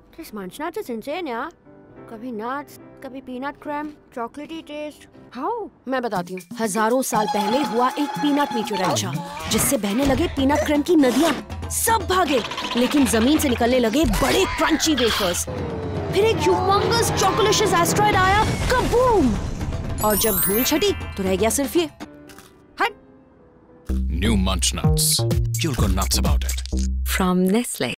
This munch nuts is insane यार. कभी nuts, कभी peanut crème, chocolatey taste. How? मैं बताती हूँ. हजारों साल पहले हुआ एक peanut meteorite था, जिससे बहने लगे peanut crème की नदियाँ. सब भागे, लेकिन जमीन से निकलने लगे बड़े crunchy wafers. फिर एक humongous chocolicious asteroid आया, kabooम! और जब धूल छटी, तो रह गया सिर्फ ये. New Munch Nuts. You'll go nuts about it. From Nestle.